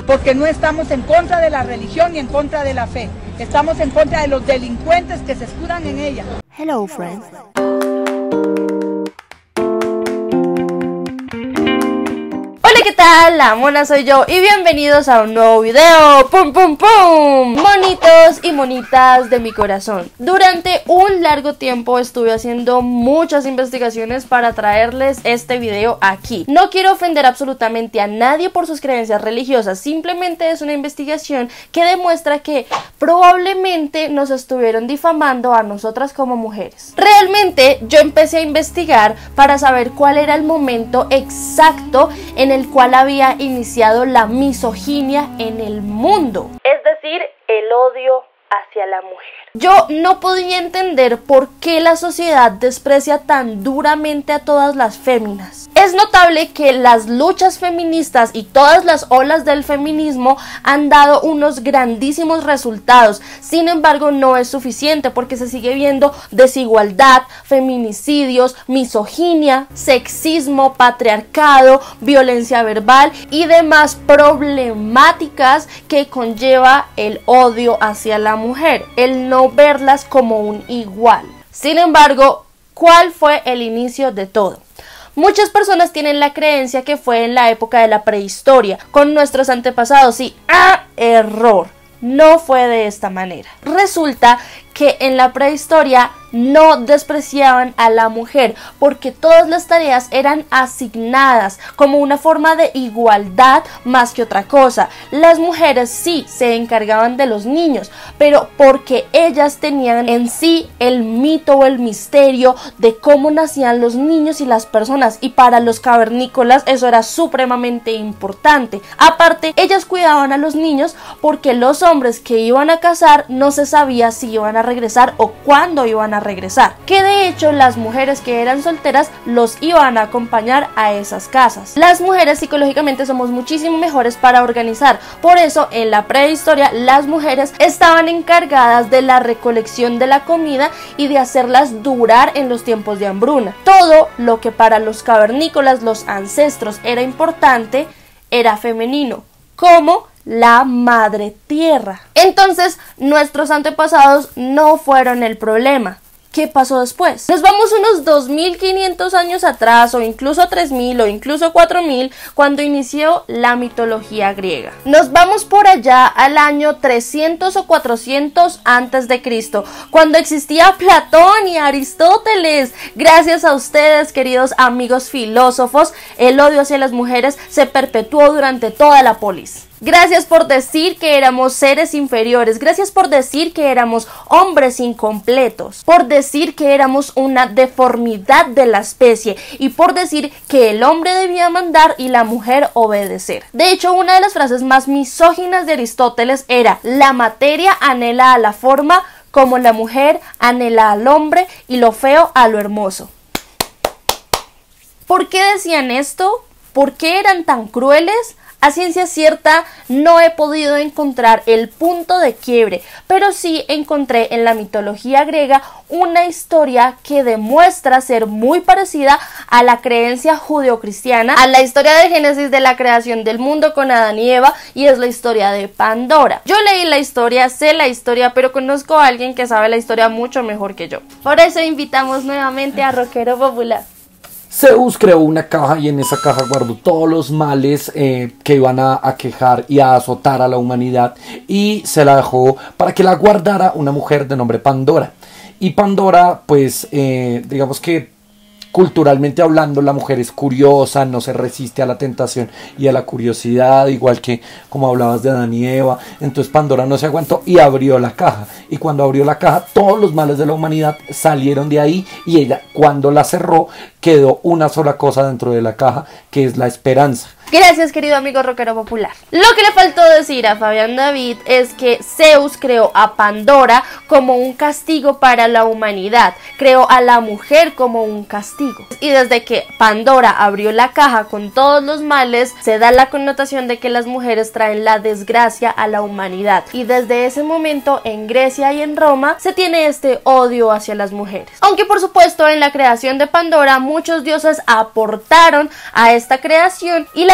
porque no estamos en contra de la religión ni en contra de la fe. Estamos en contra de los delincuentes que se escudan en ella. Hello, friends. Hola, ¿qué tal? La Mona soy yo y bienvenidos a un nuevo video. ¡Pum, pum, pum! Monitos y monitas de mi corazón. Durante un largo tiempo estuve haciendo muchas investigaciones para traerles este video aquí. No quiero ofender absolutamente a nadie por sus creencias religiosas, simplemente es una investigación que demuestra que probablemente nos estuvieron difamando a nosotras como mujeres. Realmente yo empecé a investigar para saber cuál era el momento exacto en el cual había iniciado la misoginia en el mundo, es decir, el odio hacia la mujer. Yo no podía entender por qué la sociedad desprecia tan duramente a todas las féminas. Es notable que las luchas feministas y todas las olas del feminismo han dado unos grandísimos resultados. Sin embargo, no es suficiente porque se sigue viendo desigualdad, feminicidios, misoginia, sexismo, patriarcado, violencia verbal y demás problemáticas que conlleva el odio hacia la mujer, el no verlas como un igual. Sin embargo, ¿cuál fue el inicio de todo? Muchas personas tienen la creencia que fue en la época de la prehistoria, con nuestros antepasados, y error, no fue de esta manera. Resulta que en la prehistoria no despreciaban a la mujer porque todas las tareas eran asignadas como una forma de igualdad más que otra cosa. Las mujeres sí se encargaban de los niños, pero porque ellas tenían en sí el mito o el misterio de cómo nacían los niños y las personas, y para los cavernícolas eso era supremamente importante. Aparte, ellas cuidaban a los niños porque los hombres que iban a casar no se sabía si iban a regresar o cuándo iban a regresar, que de hecho las mujeres que eran solteras los iban a acompañar a esas casas. Las mujeres psicológicamente somos muchísimo mejores para organizar, por eso en la prehistoria las mujeres estaban encargadas de la recolección de la comida y de hacerlas durar en los tiempos de hambruna. Todo lo que para los cavernícolas, los ancestros, era importante era femenino, como la madre tierra. Entonces, nuestros antepasados no fueron el problema. ¿Qué pasó después? Nos vamos unos 2500 años atrás, o incluso 3000 o incluso 4000, cuando inició la mitología griega. Nos vamos por allá al año 300 o 400 antes de Cristo, cuando existía Platón y Aristóteles. Gracias a ustedes, queridos amigos filósofos, el odio hacia las mujeres se perpetuó durante toda la polis. Gracias por decir que éramos seres inferiores, gracias por decir que éramos hombres incompletos, por decir que éramos una deformidad de la especie y por decir que el hombre debía mandar y la mujer obedecer. De hecho, una de las frases más misóginas de Aristóteles era: la materia anhela a la forma como la mujer anhela al hombre y lo feo a lo hermoso. ¿Por qué decían esto? ¿Por qué eran tan crueles? A ciencia cierta no he podido encontrar el punto de quiebre, pero sí encontré en la mitología griega una historia que demuestra ser muy parecida a la creencia judeocristiana, a la historia de Génesis, de la creación del mundo con Adán y Eva, y es la historia de Pandora. Yo leí la historia, sé la historia, pero conozco a alguien que sabe la historia mucho mejor que yo. Por eso invitamos nuevamente a Rockero Popular. Zeus creó una caja y en esa caja guardó todos los males que iban a aquejar y a azotar a la humanidad, y se la dejó para que la guardara una mujer de nombre Pandora. Y Pandora, pues digamos que culturalmente hablando, la mujer es curiosa, no se resiste a la tentación y a la curiosidad, igual que como hablabas de Adán y Eva. Entonces Pandora no se aguantó y abrió la caja, y cuando abrió la caja todos los males de la humanidad salieron de ahí, y ella, cuando la cerró, quedó una sola cosa dentro de la caja, que es la esperanza. Gracias, querido amigo Rockero Popular. Lo que le faltó decir a Fabián David es que Zeus creó a Pandora como un castigo para la humanidad, creó a la mujer como un castigo. Y desde que Pandora abrió la caja con todos los males, se da la connotación de que las mujeres traen la desgracia a la humanidad. Y desde ese momento, en Grecia y en Roma, se tiene este odio hacia las mujeres. Aunque por supuesto en la creación de Pandora muchos dioses aportaron a esta creación, y la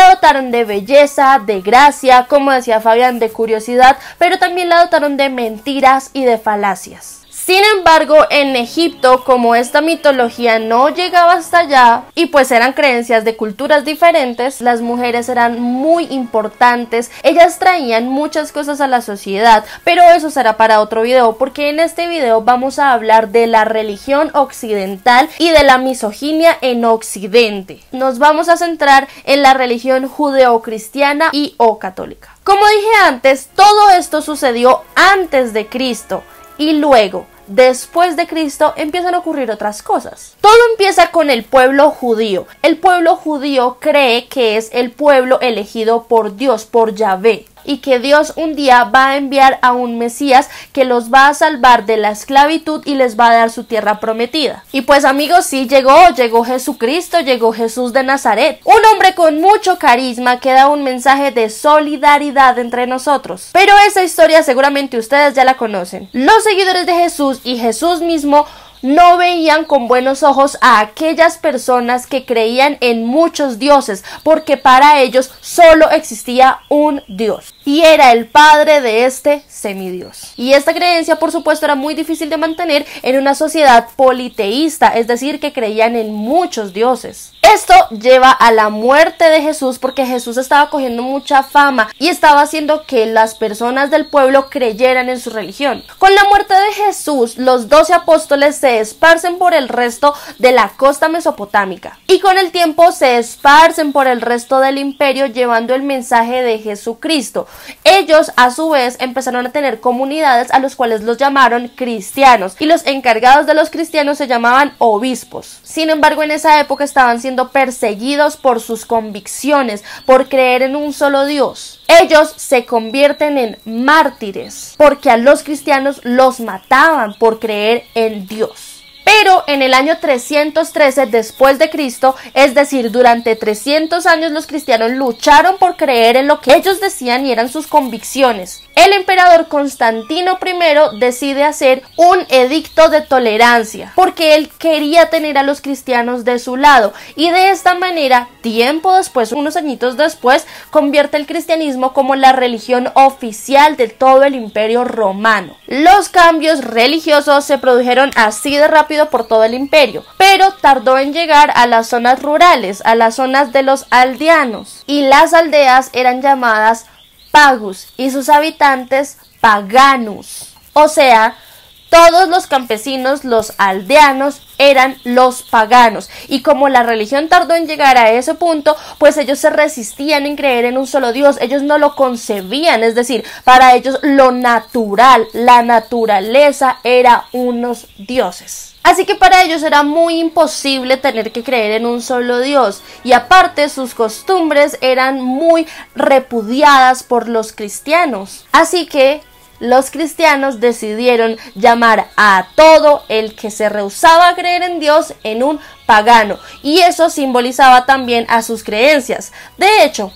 La dotaron de belleza, de gracia, como decía Fabián, de curiosidad, pero también la dotaron de mentiras y de falacias. Sin embargo, en Egipto, como esta mitología no llegaba hasta allá y pues eran creencias de culturas diferentes, las mujeres eran muy importantes, ellas traían muchas cosas a la sociedad, pero eso será para otro video, porque en este video vamos a hablar de la religión occidental y de la misoginia en Occidente. Nos vamos a centrar en la religión judeocristiana y o católica. Como dije antes, todo esto sucedió antes de Cristo y luego, después de Cristo, empiezan a ocurrir otras cosas. Todo empieza con el pueblo judío. El pueblo judío cree que es el pueblo elegido por Dios, por Yahvé, y que Dios un día va a enviar a un Mesías que los va a salvar de la esclavitud y les va a dar su tierra prometida. Y pues amigos, sí llegó Jesucristo, llegó Jesús de Nazaret, un hombre con mucho carisma que da un mensaje de solidaridad entre nosotros. Pero esa historia seguramente ustedes ya la conocen. Los seguidores de Jesús y Jesús mismo no veían con buenos ojos a aquellas personas que creían en muchos dioses, porque para ellos solo existía un Dios, y era el padre de este semidios. Y esta creencia, por supuesto, era muy difícil de mantener en una sociedad politeísta, es decir, que creían en muchos dioses. Esto lleva a la muerte de Jesús, porque Jesús estaba cogiendo mucha fama y estaba haciendo que las personas del pueblo creyeran en su religión. Con la muerte de Jesús, los 12 apóstoles se esparcen por el resto de la costa mesopotámica y con el tiempo se esparcen por el resto del imperio llevando el mensaje de Jesucristo. Ellos a su vez empezaron a tener comunidades a los cuales los llamaron cristianos y los encargados de los cristianos se llamaban obispos. Sin embargo, en esa época estaban siendo perseguidos por sus convicciones, por creer en un solo Dios. Ellos se convierten en mártires porque a los cristianos los mataban por creer en Dios. Pero en el año 313 después de Cristo, es decir, durante 300 años los cristianos lucharon por creer en lo que ellos decían y eran sus convicciones. El emperador Constantino I decide hacer un edicto de tolerancia porque él quería tener a los cristianos de su lado y de esta manera, tiempo después, unos añitos después, convierte el cristianismo como la religión oficial de todo el imperio romano. Los cambios religiosos se produjeron así de rápido por todo el imperio, pero tardó en llegar a las zonas rurales, a las zonas de los aldeanos, y las aldeas eran llamadas pagus y sus habitantes paganus, o sea, todos los campesinos, los aldeanos, eran los paganos, y como la religión tardó en llegar a ese punto, pues ellos se resistían en creer en un solo Dios, ellos no lo concebían, es decir, para ellos lo natural, la naturaleza era unos dioses. Así que para ellos era muy imposible tener que creer en un solo Dios, y aparte sus costumbres eran muy repudiadas por los cristianos. Así que los cristianos decidieron llamar a todo el que se rehusaba a creer en Dios en un pagano, y eso simbolizaba también a sus creencias. De hecho,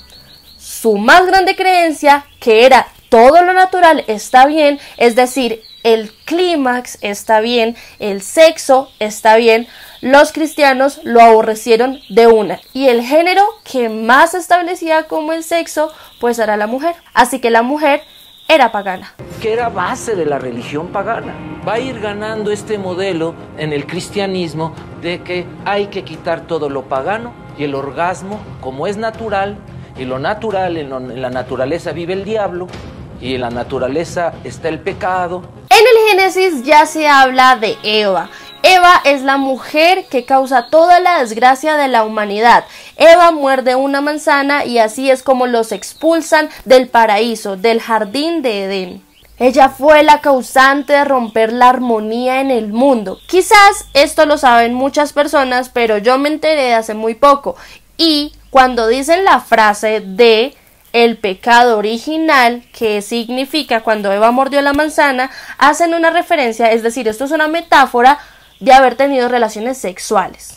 su más grande creencia, que era todo lo natural está bien, es decir, el clímax está bien, el sexo está bien, los cristianos lo aborrecieron de una. Y el género que más establecía como el sexo, pues era la mujer. Así que la mujer era pagana. Que era base de la religión pagana. Va a ir ganando este modelo en el cristianismo de que hay que quitar todo lo pagano y el orgasmo, como es natural, y lo natural, en la naturaleza vive el diablo, y en la naturaleza está el pecado. En el Génesis ya se habla de Eva. Eva es la mujer que causa toda la desgracia de la humanidad. Eva muerde una manzana y así es como los expulsan del paraíso, del jardín de Edén. Ella fue la causante de romper la armonía en el mundo. Quizás esto lo saben muchas personas, pero yo me enteré hace muy poco. Y cuando dicen la frase de el pecado original, que significa cuando Eva mordió la manzana, hacen una referencia, es decir, esto es una metáfora de haber tenido relaciones sexuales.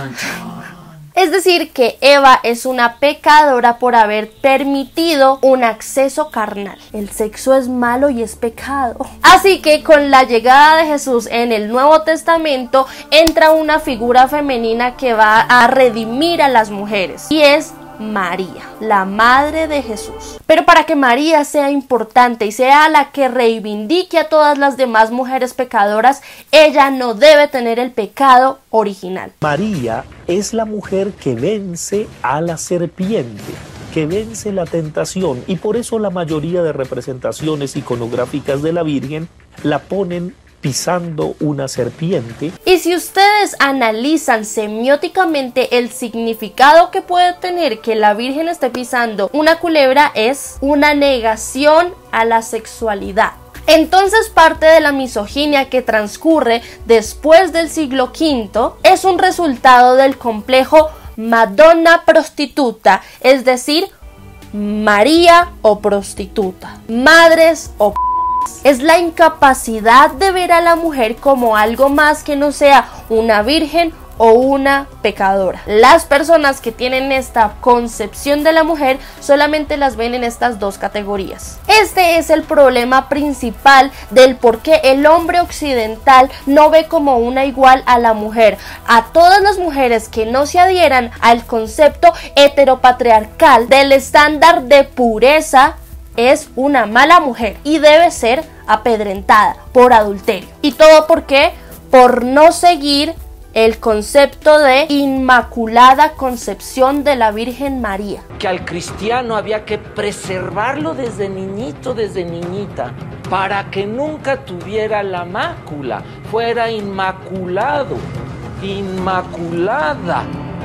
Es decir, que Eva es una pecadora por haber permitido un acceso carnal. El sexo es malo y es pecado. Así que con la llegada de Jesús en el Nuevo Testamento entra una figura femenina que va a redimir a las mujeres, y es María, la madre de Jesús. Pero para que María sea importante y sea la que reivindique a todas las demás mujeres pecadoras, ella no debe tener el pecado original. María es la mujer que vence a la serpiente, que vence la tentación, y por eso la mayoría de representaciones iconográficas de la Virgen la ponen pisando una serpiente. Y si ustedes analizan semióticamente el significado que puede tener que la Virgen esté pisando una culebra, es una negación a la sexualidad. Entonces parte de la misoginia que transcurre después del siglo V es un resultado del complejo Madonna prostituta, es decir, María o prostituta, madres o es la incapacidad de ver a la mujer como algo más que no sea una virgen o una pecadora. Las personas que tienen esta concepción de la mujer solamente las ven en estas dos categorías. Este es el problema principal del por qué el hombre occidental no ve como una igual a la mujer. A todas las mujeres que no se adhieran al concepto heteropatriarcal del estándar de pureza es una mala mujer y debe ser apedrentada por adulterio. ¿Y todo por qué? Por no seguir el concepto de inmaculada concepción de la Virgen María. Que al cristiano había que preservarlo desde niñito, desde niñita, para que nunca tuviera la mácula, fuera inmaculado, inmaculada.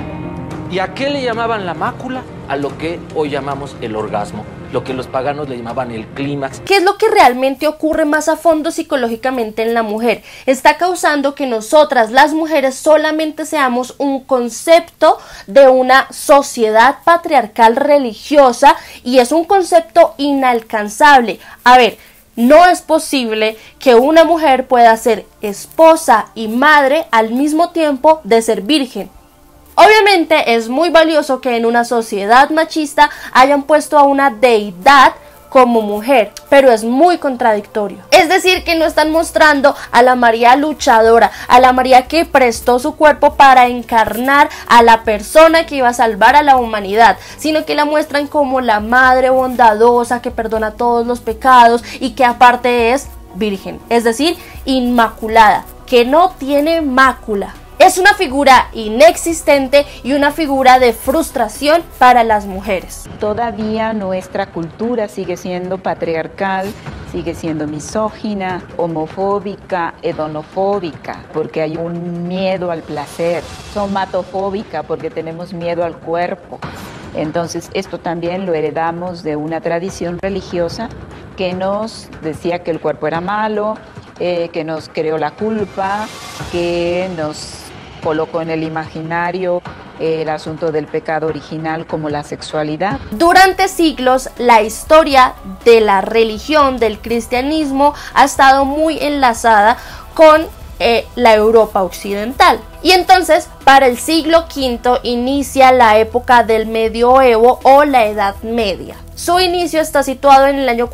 ¿Y a qué le llamaban la mácula? A lo que hoy llamamos el orgasmo, lo que los paganos le llamaban el clímax. ¿Qué es lo que realmente ocurre más a fondo psicológicamente en la mujer? Está causando que nosotras, las mujeres, solamente seamos un concepto de una sociedad patriarcal religiosa, y es un concepto inalcanzable. A ver, no es posible que una mujer pueda ser esposa y madre al mismo tiempo de ser virgen. Obviamente es muy valioso que en una sociedad machista hayan puesto a una deidad como mujer, pero es muy contradictorio. Es decir, que no están mostrando a la María luchadora, a la María que prestó su cuerpo para encarnar a la persona que iba a salvar a la humanidad, sino que la muestran como la madre bondadosa que perdona todos los pecados y que aparte es virgen, es decir, inmaculada, que no tiene mácula. Es una figura inexistente y una figura de frustración para las mujeres. Todavía nuestra cultura sigue siendo patriarcal, sigue siendo misógina, homofóbica, hedonofóbica, porque hay un miedo al placer, somatofóbica, porque tenemos miedo al cuerpo. Entonces esto también lo heredamos de una tradición religiosa que nos decía que el cuerpo era malo, que nos creó la culpa, que nos colocó en el imaginario el asunto del pecado original como la sexualidad. Durante siglos, la historia de la religión, del cristianismo, ha estado muy enlazada con la Europa occidental. Y entonces, para el siglo V inicia la época del medioevo o la Edad Media. Su inicio está situado en el año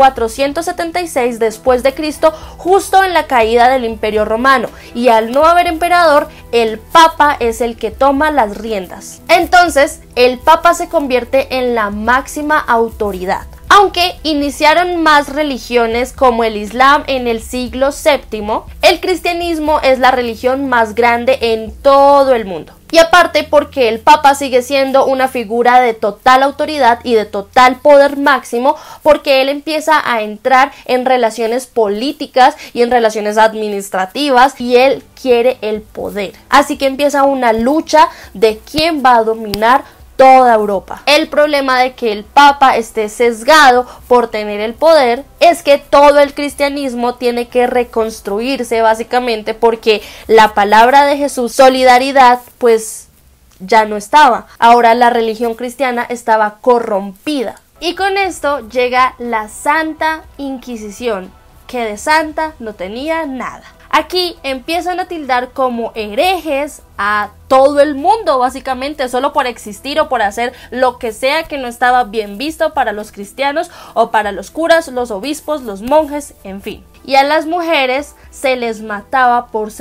476 después de Cristo, justo en la caída del Imperio Romano, y al no haber emperador, el Papa es el que toma las riendas. Entonces, el Papa se convierte en la máxima autoridad. Aunque iniciaron más religiones como el Islam en el siglo VII, el cristianismo es la religión más grande en todo el mundo. Y aparte porque el Papa sigue siendo una figura de total autoridad y de total poder máximo, porque él empieza a entrar en relaciones políticas y en relaciones administrativas y él quiere el poder. Así que empieza una lucha de quién va a dominar toda Europa. El problema de que el Papa esté sesgado por tener el poder es que todo el cristianismo tiene que reconstruirse básicamente, porque la palabra de Jesús, solidaridad, pues ya no estaba. Ahora la religión cristiana estaba corrompida. Y con esto llega la Santa Inquisición, que de santa no tenía nada. Aquí empiezan a tildar como herejes a todo el mundo, básicamente, solo por existir o por hacer lo que sea que no estaba bien visto para los cristianos o para los curas, los obispos, los monjes, en fin. Y a las mujeres se les mataba por ser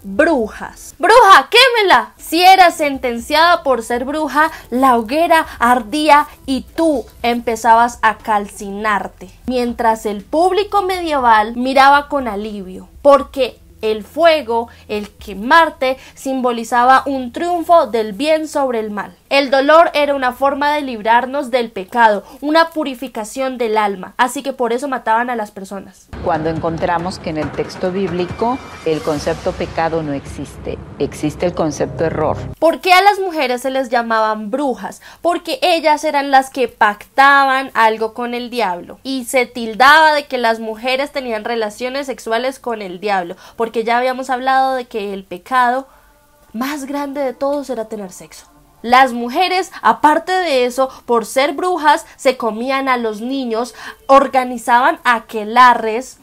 brujas. ¡Bruja, quémela! Si eras sentenciada por ser bruja, la hoguera ardía y tú empezabas a calcinarte. Mientras el público medieval miraba con alivio, porque el fuego, el quemarte, simbolizaba un triunfo del bien sobre el mal. El dolor era una forma de librarnos del pecado, una purificación del alma, así que por eso mataban a las personas. Cuando encontramos que en el texto bíblico el concepto pecado no existe, existe el concepto error. ¿Por qué a las mujeres se les llamaban brujas? Porque ellas eran las que pactaban algo con el diablo y se tildaba de que las mujeres tenían relaciones sexuales con el diablo, porque ya habíamos hablado de que el pecado más grande de todos era tener sexo. Las mujeres, aparte de eso, por ser brujas, se comían a los niños, organizaban aquelarres,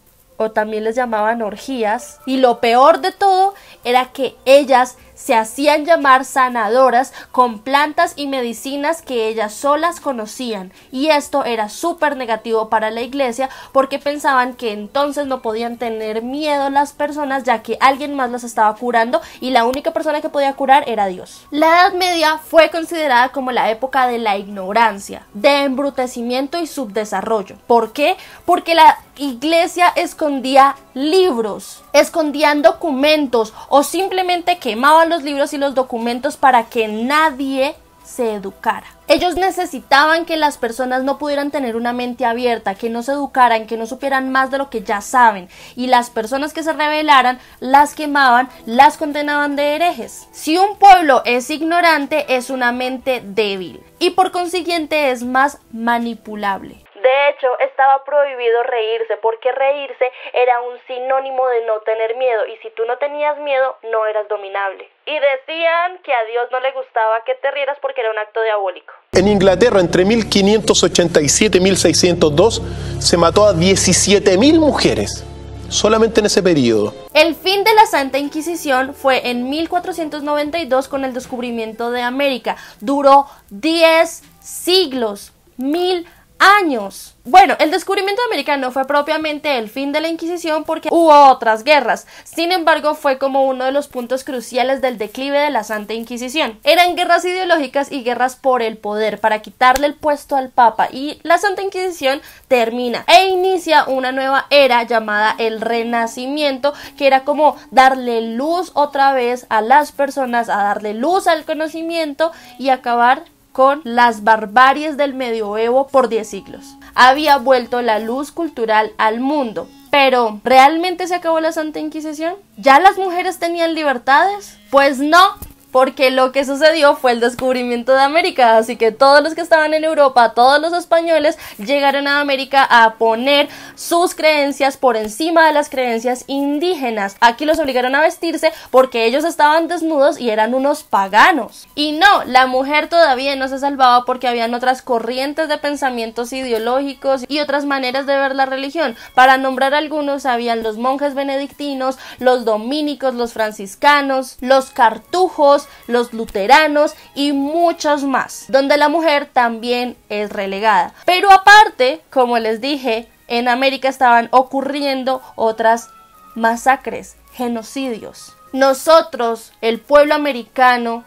o también les llamaban orgías, y lo peor de todo era que ellas se hacían llamar sanadoras con plantas y medicinas que ellas solas conocían, y esto era súper negativo para la iglesia porque pensaban que entonces no podían tener miedo las personas, ya que alguien más las estaba curando y la única persona que podía curar era Dios. La Edad Media fue considerada como la época de la ignorancia, de embrutecimiento y subdesarrollo. ¿Por qué? Porque la iglesia escondía libros, escondían documentos o simplemente quemaban los libros y los documentos para que nadie se educara. Ellos necesitaban que las personas no pudieran tener una mente abierta, que no se educaran, que no supieran más de lo que ya saben, y las personas que se rebelaran las quemaban, las condenaban de herejes. Si un pueblo es ignorante, es una mente débil y por consiguiente es más manipulable. De hecho, estaba prohibido reírse, porque reírse era un sinónimo de no tener miedo, y si tú no tenías miedo, no eras dominable. Y decían que a Dios no le gustaba que te rieras porque era un acto diabólico. En Inglaterra, entre 1587 y 1602, se mató a 17.000 mujeres, solamente en ese periodo. El fin de la Santa Inquisición fue en 1492 con el descubrimiento de América. Duró 10 siglos, 1000 años. Bueno, el descubrimiento de América no fue propiamente el fin de la Inquisición porque hubo otras guerras. Sin embargo, fue como uno de los puntos cruciales del declive de la Santa Inquisición. Eran guerras ideológicas y guerras por el poder, para quitarle el puesto al Papa, y la Santa Inquisición termina e inicia una nueva era llamada el Renacimiento, que era como darle luz otra vez a las personas, a darle luz al conocimiento y acabar con las barbaries del medioevo por 10 siglos. Había vuelto la luz cultural al mundo. Pero, ¿realmente se acabó la Santa Inquisición? ¿Ya las mujeres tenían libertades? Pues no, porque lo que sucedió fue el descubrimiento de América, así que todos los que estaban en Europa, todos los españoles, llegaron a América a poner sus creencias por encima de las creencias indígenas. Aquí los obligaron a vestirse porque ellos estaban desnudos y eran unos paganos. Y no, la mujer todavía no se salvaba porque habían otras corrientes de pensamientos ideológicos y otras maneras de ver la religión. Para nombrar algunos, habían los monjes benedictinos, los dominicos, los franciscanos, los cartujos, los luteranos y muchos más, donde la mujer también es relegada. Pero aparte, como les dije, en América estaban ocurriendo otras masacres, genocidios. Nosotros, el pueblo americano,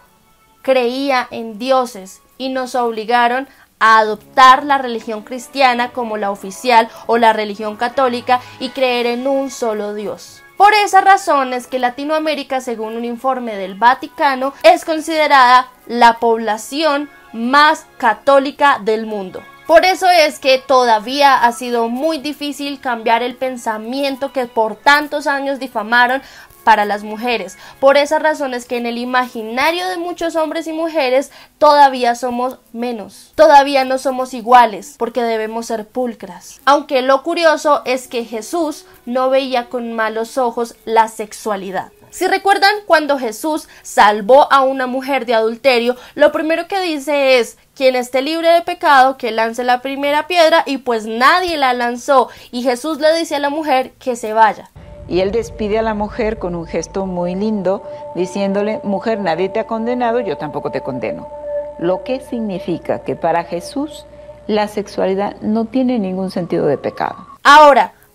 creía en dioses y nos obligaron a adoptar la religión cristiana como la oficial o la religión católica y creer en un solo Dios. Por esa razón es que Latinoamérica, según un informe del Vaticano, es considerada la población más católica del mundo. Por eso es que todavía ha sido muy difícil cambiar el pensamiento que por tantos años difamaron para las mujeres. Por esa razón es que en el imaginario de muchos hombres y mujeres todavía somos menos, todavía no somos iguales, porque debemos ser pulcras. Aunque lo curioso es que Jesús no veía con malos ojos la sexualidad. Si recuerdan, cuando Jesús salvó a una mujer de adulterio, lo primero que dice es: quien esté libre de pecado, que lance la primera piedra, y pues nadie la lanzó, y Jesús le dice a la mujer que se vaya. Y él despide a la mujer con un gesto muy lindo, diciéndole: mujer, nadie te ha condenado, yo tampoco te condeno. Lo que significa que para Jesús la sexualidad no tiene ningún sentido de pecado. Ahora,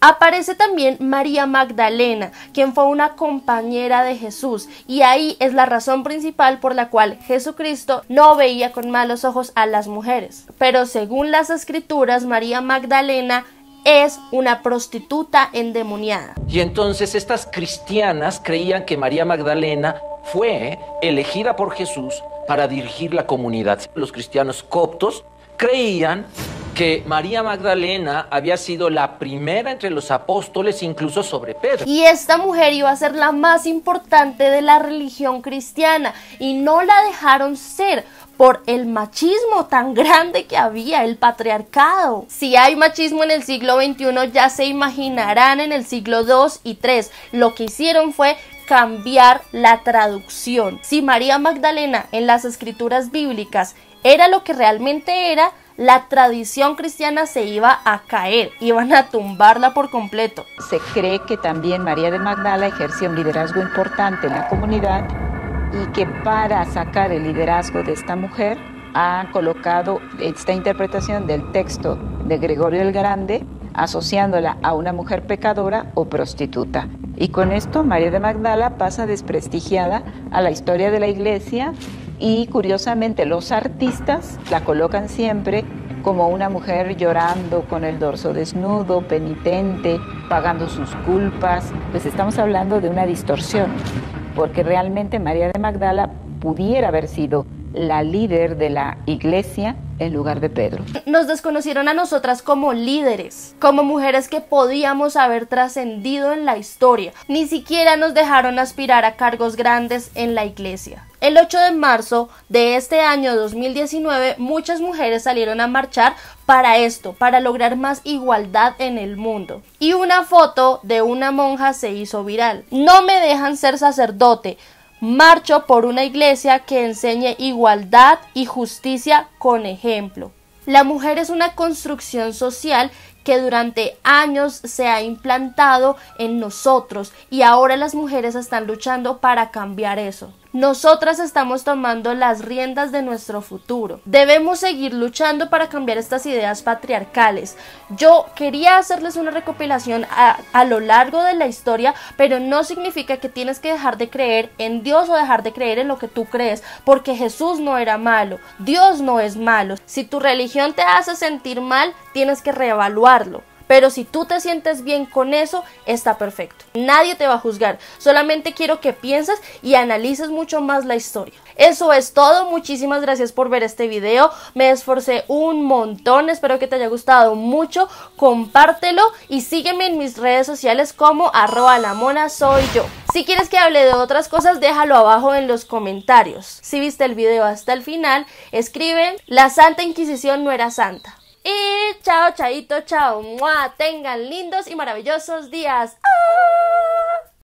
Aparece también María Magdalena, quien fue una compañera de Jesús, y ahí es la razón principal por la cual Jesucristo no veía con malos ojos a las mujeres. Pero según las escrituras, María Magdalena es una prostituta endemoniada. Y entonces estas cristianas creían que María Magdalena fue elegida por Jesús para dirigir la comunidad. Los cristianos coptos creían que María Magdalena había sido la primera entre los apóstoles, incluso sobre Pedro. Y esta mujer iba a ser la más importante de la religión cristiana, y no la dejaron ser por el machismo tan grande que había, el patriarcado. Si hay machismo en el siglo XXI, ya se imaginarán en el siglo II y III. Lo que hicieron fue cambiar la traducción. Si María Magdalena en las escrituras bíblicas era lo que realmente era, la tradición cristiana se iba a caer, iban a tumbarla por completo. Se cree que también María de Magdala ejercía un liderazgo importante en la comunidad y que para sacar el liderazgo de esta mujer ha colocado esta interpretación del texto de Gregorio el Grande, asociándola a una mujer pecadora o prostituta. Y con esto María de Magdala pasa desprestigiada a la historia de la iglesia, y curiosamente los artistas la colocan siempre como una mujer llorando con el dorso desnudo, penitente, pagando sus culpas. Pues estamos hablando de una distorsión, porque realmente María de Magdala pudiera haber sido la líder de la iglesia en lugar de Pedro. Nos desconocieron a nosotras como líderes, como mujeres que podíamos haber trascendido en la historia. Ni siquiera nos dejaron aspirar a cargos grandes en la iglesia. El 8 de marzo de este año 2019, muchas mujeres salieron a marchar para esto, para lograr más igualdad en el mundo. Y una foto de una monja se hizo viral. No me dejan ser sacerdote. Marcho por una iglesia que enseñe igualdad y justicia con ejemplo. La mujer es una construcción social que durante años se ha implantado en nosotros, y ahora las mujeres están luchando para cambiar eso. Nosotras estamos tomando las riendas de nuestro futuro. Debemos seguir luchando para cambiar estas ideas patriarcales. Yo quería hacerles una recopilación a lo largo de la historia, pero no significa que tienes que dejar de creer en Dios o dejar de creer en lo que tú crees, porque Jesús no era malo, Dios no es malo. Si tu religión te hace sentir mal, tienes que reevaluarlo. Pero si tú te sientes bien con eso, está perfecto. Nadie te va a juzgar. Solamente quiero que pienses y analices mucho más la historia. Eso es todo. Muchísimas gracias por ver este video. Me esforcé un montón. Espero que te haya gustado mucho. Compártelo y sígueme en mis redes sociales como @lamonasoyyo. Si quieres que hable de otras cosas, déjalo abajo en los comentarios. Si viste el video hasta el final, escribe: la Santa Inquisición no era santa. Y chao, chaito, chao, ¡mua! Tengan lindos y maravillosos días. ¡Ah!